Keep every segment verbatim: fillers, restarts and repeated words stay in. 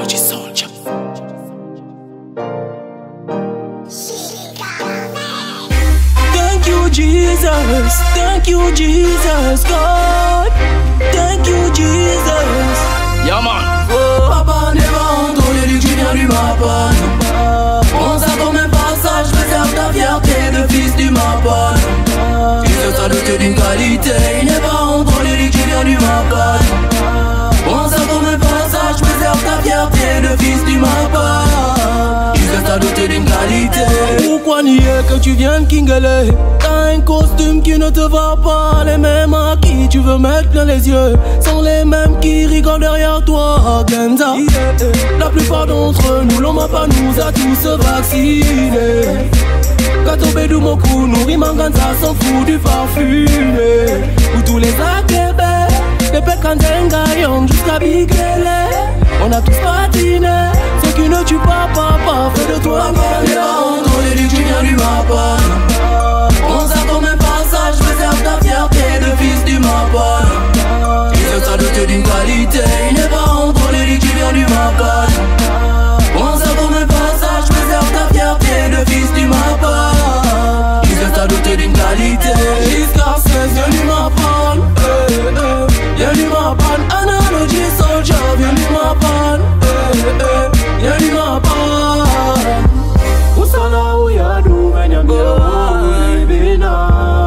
Energy Soldier. Thank you, Jesus. Thank you, Jesus. God. Thank you, Jesus. Yeah, man. Oh, papa n'est pas entendu que tu viens du Mapon. On sait comme un passage, préserve ta fierté de fils du Mapon. Jesus a doté d'une qualité, il n'est pas entendu que tu viens du Mapon. On sait comme un passage, préserve ta fierté de fils du Mapon. Jesus a doté d'une qualité. Pourquoi nier que tu viens de Kingelé? T'as un costume qui ne te va pas, les mêmes à qui tu veux mettre plein les yeux sont les mêmes qui rigolent derrière toi, Genza. La plupart d'entre nous, l'on m'a pas nous a tous vaccinés. Kato Bédou Mokou, nourri Manganza s'en fout du parfumé. Ou tous les Akébé, des Pekanzenga Young jusqu'à Bigélé. On a tous patiné, ce qui ne tue pas papa, fait de toi un gagnant. On est du tu viens du Mapon. On sait comme un passage, préserve ta fierté de fils du Mapon. Jesus a doté d'une qualité, il n'est pas entre les tu viens du Mapon. On sait comme un passage, préserve ta fierté de fils du Mapon. Jesus a doté d'une qualité. Jusqu'à seize, y'a du Mapon. Eh, eh, y'a du Mapon. Energy Soldier, y'a du Mapon. Eh, eh, y'a du Mapon. Usala uya du menyambia ulibina.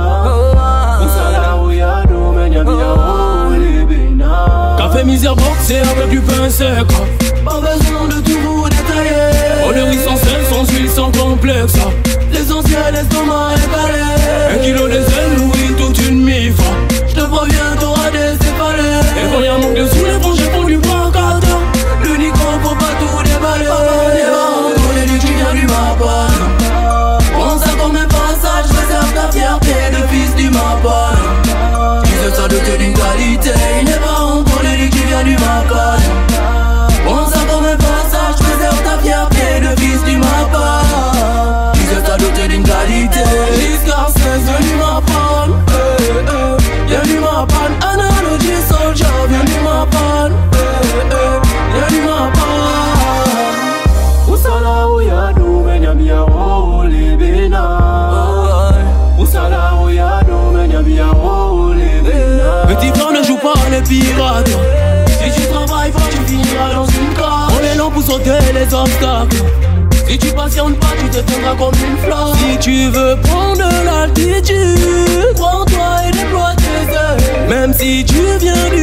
Usala uya du menyambia ulibina. Café misère boxé avec du pain sec. Pas besoin de tout vous détailler. On est riz sans sel, sans huile, sans complexe. L'essentiel, l'estomac est calé. Un kilo de sel nourrit toute une mif. Je te préviens, t'auras des céphalées. Et quand y'a manque de sous, les branches font du brancard. L'unique faut pas tout déballer. On est du qui vient du Mapon. On sait comme un passage, préserve ta fierté de fils du Mapon. Jesus a doté d'une qualité, il n'est pas entre les qui vient du Mapon. On sait comme un passage, préserve ta fierté de fils du Mapon. Jesus a doté d'une qualité. Jusqu'à seize, y'a du Mapon. Eh, eh, y'a du Mapon. Energy Soldier, y'a du Mapon. Eh, eh, y'a du Mapon. Usala uya du menyambia ulibina. Usala uya du menyambia ulibina. Petit frère ne joue pas les pirates. Si tu travailles fort, tu finiras dans une cage. On est lent pour sauter les obstacles. Si tu patientes pas, tu te tiendras comme une flamme. Si tu veux prendre de l'altitude, prends-toi et déploie tes ailes. Même si tu viens du